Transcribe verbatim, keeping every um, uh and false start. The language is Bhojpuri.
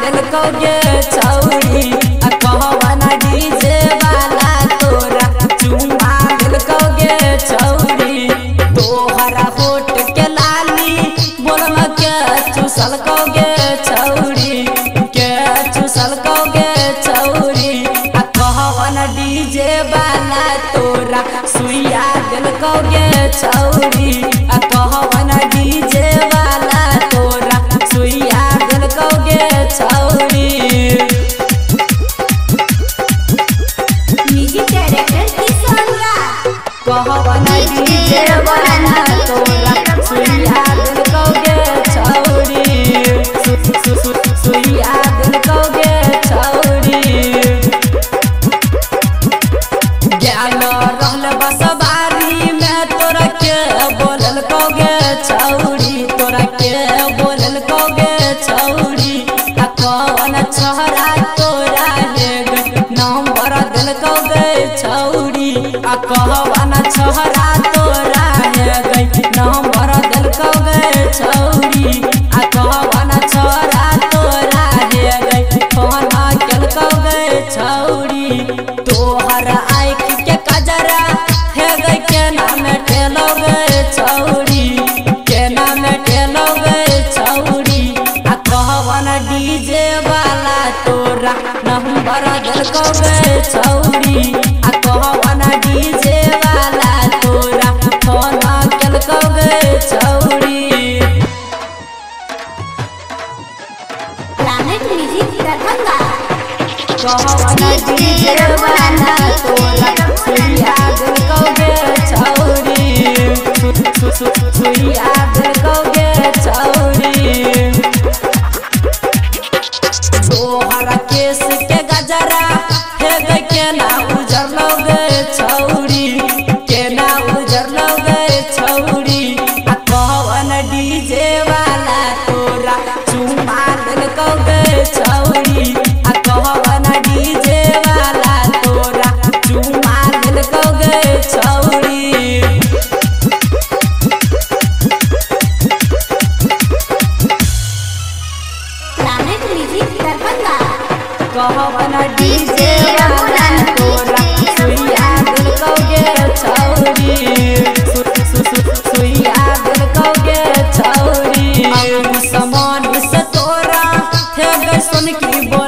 दिलकोगे छौरी कहवाना डीजे वाला तोरा चुमा दिलकोगे छौरी तोहरा होठ के लाली बोलम के चुसल कोगे छौरी के चुसल कोगे छौरी कहवाना डीजे वाला तोरा सुइया दिलकोगे छौरी कहवाना डीजे वाला तोरा सुइया दिलकोगे छौरी। म्यूजिक डायरेक्टर किशन कहवाना डीजे वाला तोरा सुइया दिलकोगे छौरी सुइया दिलकोगे छौरी। ज्ञान रहल बसवारी में तोरा के बोलल कोगे छौरी तोरा के बोलल कोगे छौरी कौन छोरा तोरा हेग नंबर दिल कोगे छौरी कहवान छोरा तोरा हेग नंबर दिल कोगे छौरी कहवान छोरा तोरा हेग फोन केल कोगे छौरी तोहर आँख के कजरा हेग के नाम ठेलोगे छौरी के नाम ठेलोगे छौरी कहवान डीजे वाला तोरा नंबर दिलकोगे छौरी कहवान डीजे वाला तोरा फोन केलकोगे छौरी। प्लैनेट म्यूजिक दरभंगा कहवाना डीजे वाला तोरा सुइया दिलकोगे छौरी सुइया दिलकोगे छौरी। तोहरा केस के गजरा हेग के ना उजर लोगे छौरी के ना उजर लोगे छौरी कहवान डीजे वाला तोरा चुमा दिलकोगे छौरी कहवान डीजे वाला तोरा चुमा दिलकोगे छौरी। प्लैनेट म्यूजिक दरभंगा कहवाना डीजे वाला तोरा सुइया दिलकोगे छौरी सुइया दिलकोगे छौरी। समान से तोरा हेग सुन की